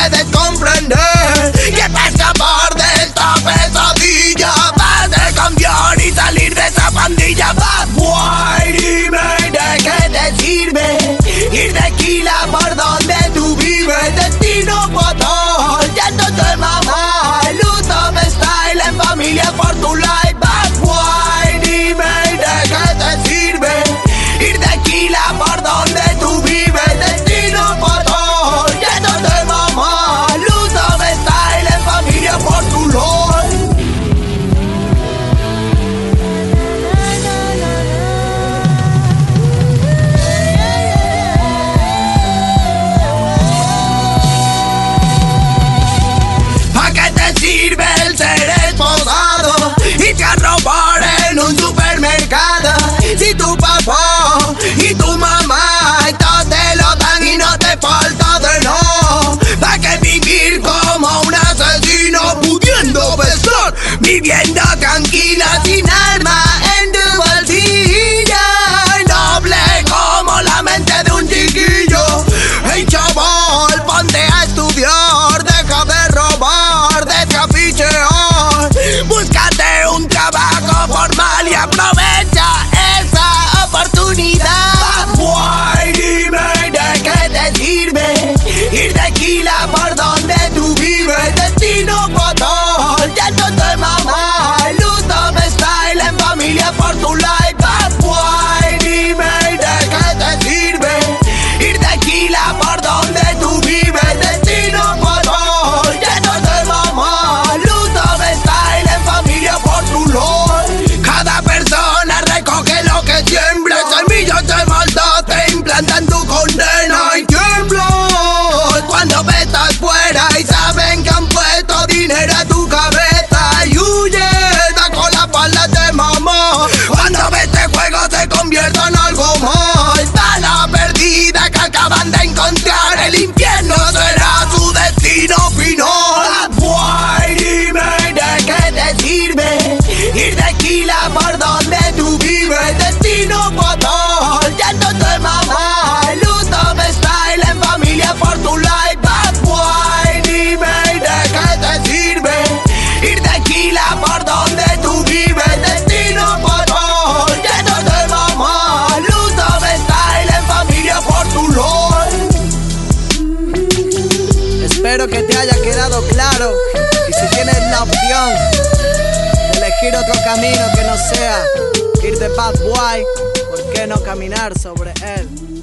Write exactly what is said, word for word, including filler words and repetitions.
puedes comprender que para escapar de esta pesadilla vas a cambiar y salir de esa pandilla. Bad boy, dime de qué te sirve ir de Quila por donde tú vives. Destino fatal, yéndote mamá, luz of style en familia por tu life. Bad boy, dime de qué te sirve ir de Quila por donde tú vives. Destino fatal, yéndote mamá, luz of style en familia por tu life. Sirve el ser esposado y te a robar en un supermercado. Si tu papá y tu mamá todo te lo dan y no te falta de no, ¿pa' qué vivir como un asesino pudiendo estar viviendo tranquila sin arma en tu bolsillo? Noble como la mente de un chiquillo. Hey chaval, ponte a estudiar, deja de robar, de trafichear, búscate un trabajo formal y aprovecha esa oportunidad. Bad boy, dime de qué te sirve ir de Quila por donde tú vives. Destino fatal, yéndote mamá, luz of style en familia por tu life. Bad boy, dime de qué te sirve ir de Quila por donde tú vives. Destino fatal, yéndote mamá, luz of style en familia por tu life. Cada persona recoge lo que siembra, semillas de maldad te implantan tu condena y tiembla cuando ves estás fuera y saben que han puesto dinero a tu cabeza y huyes con la falda de mamá. Cuando ves este juego se convierte en algo más, bala perdida que acaban de encontrar, el infierno será su destino final. Bad boy, dime de qué te sirve ir de Quila por donde tú vives. Destino fatal, yéndote mamá, luz of style en familia por tu life. Bad boy, dime de qué te sirve ir de Quila por donde tú vives. Destino fatal, yéndote mamá, luz of style en familia por tu life. Espero que te haya quedado claro, y si tienes la opción de elegir otro camino que no sea ir de Bad Boy, ¿por qué no caminar sobre él?